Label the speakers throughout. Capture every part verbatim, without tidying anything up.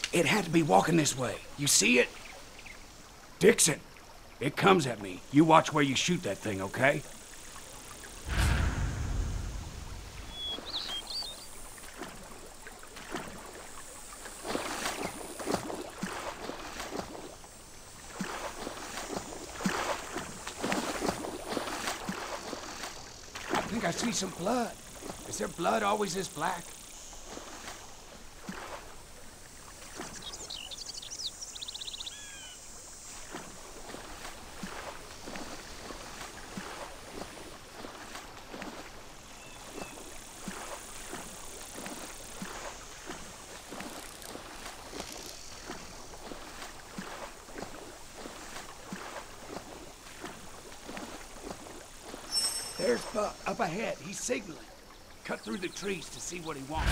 Speaker 1: It had to be walking this way. You see it? Dixon, it comes at me. You watch where you shoot that thing, okay? I think I see some blood. Is there blood always this black? There's Buck, up ahead. He's signaling. Cut through the trees to see what he wants.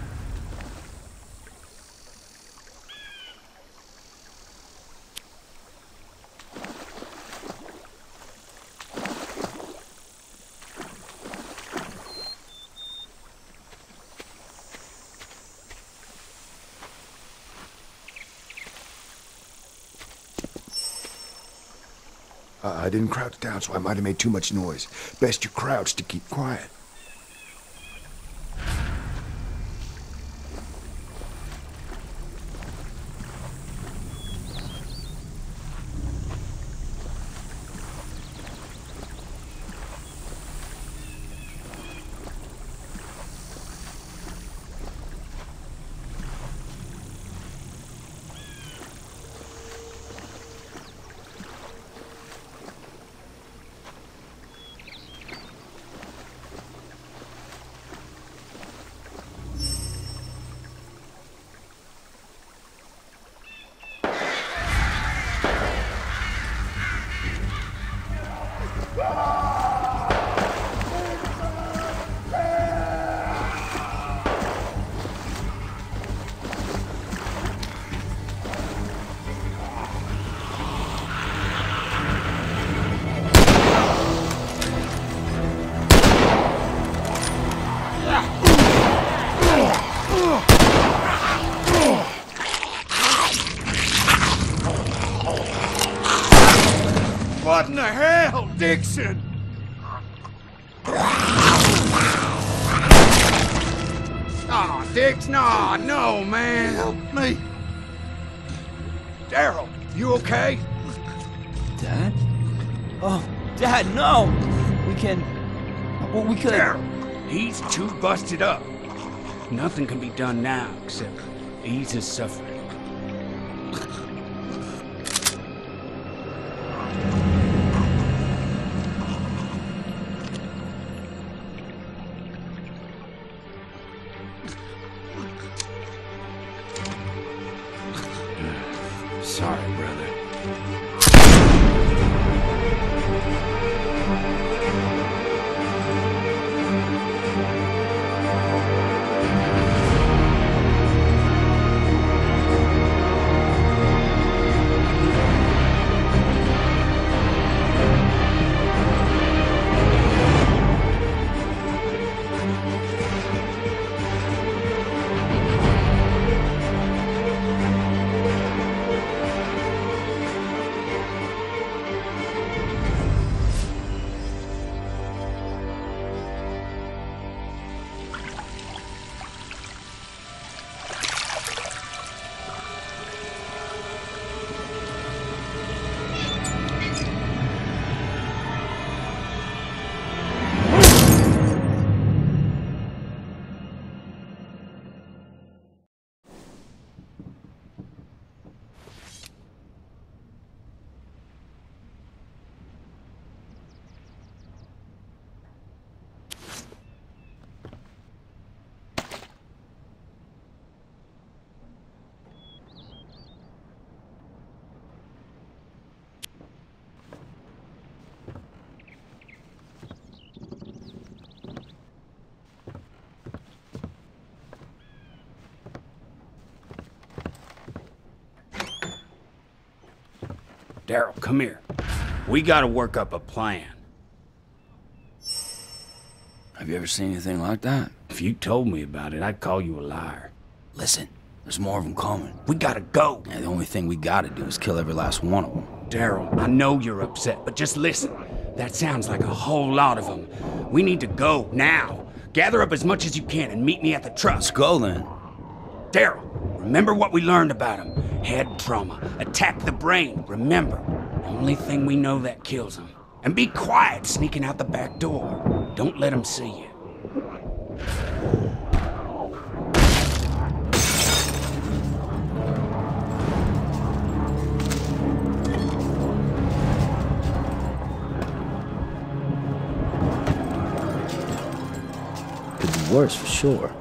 Speaker 2: Uh, I didn't crouch down, so I might have made too much noise. Best you crouch to keep quiet.
Speaker 1: What in the hell, Dixon? Aw, oh, Dix, no, no, man.
Speaker 2: Help me.
Speaker 1: Daryl, you okay?
Speaker 3: Dad? Oh, Dad, no! We can... Well, we could...
Speaker 1: Daryl, he's too busted up. Nothing can be done now except ease his suffering. Sorry, brother. Daryl, come here. We gotta work up a plan.
Speaker 3: Have you ever seen anything like that?
Speaker 1: If you told me about it, I'd call you a liar.
Speaker 3: Listen, There's more of them coming.
Speaker 1: We gotta go.
Speaker 3: And the only thing we gotta do is kill every last one of them.
Speaker 1: Daryl, I know you're upset, but just listen. That sounds like a whole lot of them. We need to go, now. Gather up as much as you can and meet me at the truck.
Speaker 3: Let's go, then.
Speaker 1: Daryl, remember what we learned about him. Head trauma. Attack the brain, remember. Only thing we know that kills him. And be quiet sneaking out the back door. Don't let him see you.
Speaker 3: Could be worse, for sure.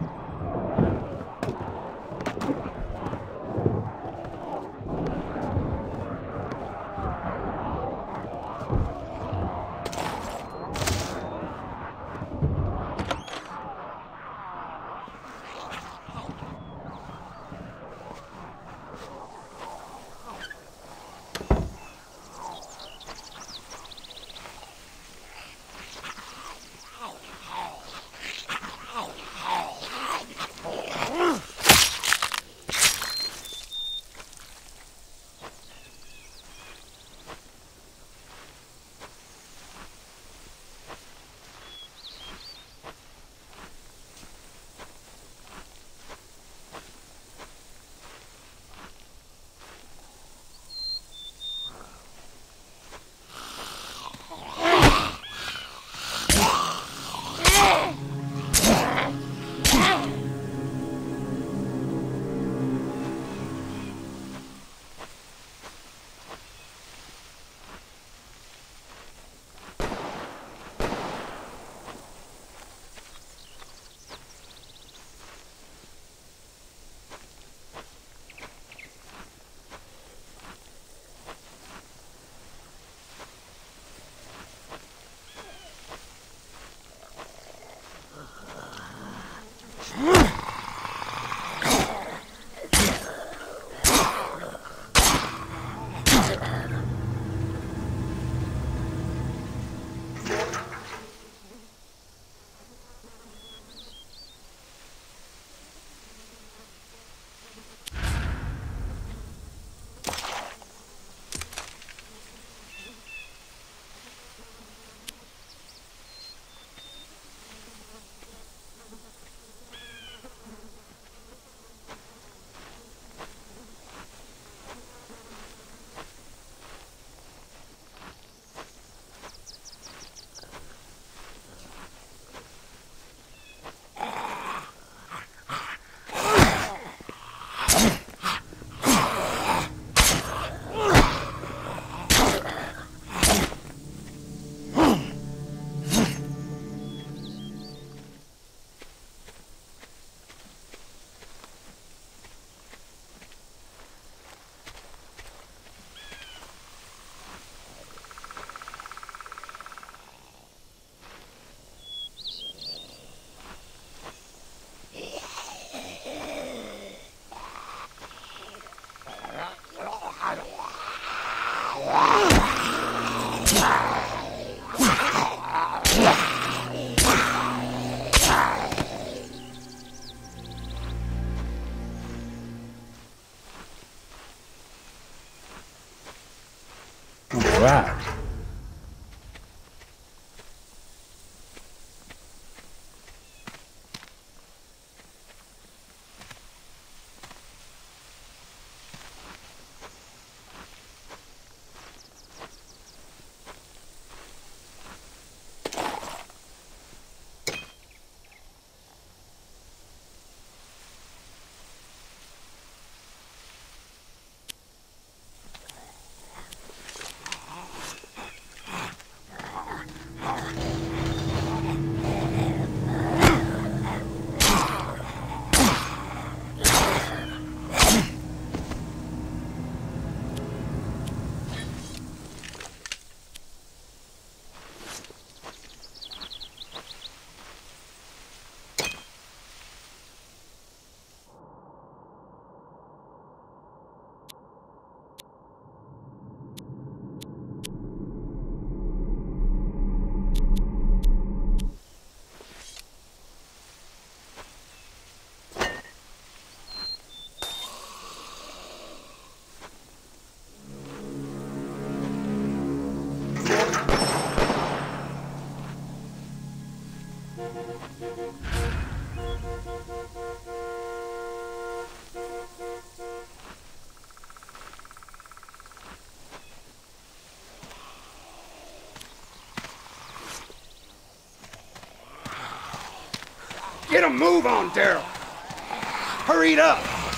Speaker 3: Right.
Speaker 1: Get a move on, Daryl. Hurry it up.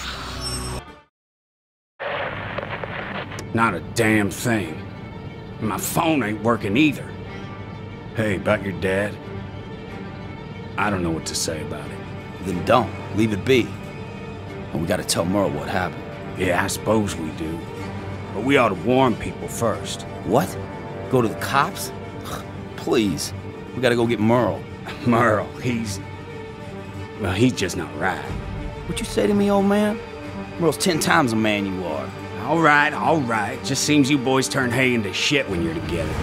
Speaker 1: Not a damn thing. My phone ain't working either. Hey, about your dad? I don't know what to say about it.
Speaker 3: Then don't. Leave it be. And we gotta tell Merle what happened.
Speaker 1: Yeah, I suppose we do. But we ought to warn people first.
Speaker 3: What? Go to the cops? Please. We gotta go get Merle.
Speaker 1: Merle, he's... Well, he's just not right.
Speaker 3: What you say to me, old man? Merle's ten times the man you are.
Speaker 1: All right, all right. Just seems you boys turn hay into shit when you're together.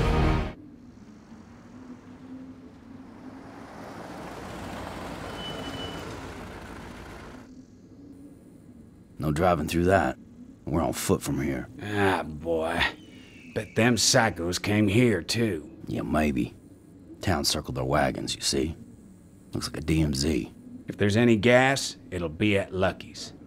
Speaker 3: No driving through that. We're on foot from here.
Speaker 1: Ah, boy. Bet them psychos came here, too.
Speaker 3: Yeah, maybe. Town circled their wagons, you see? Looks like a D M Z.
Speaker 1: If there's any gas, it'll be at Lucky's.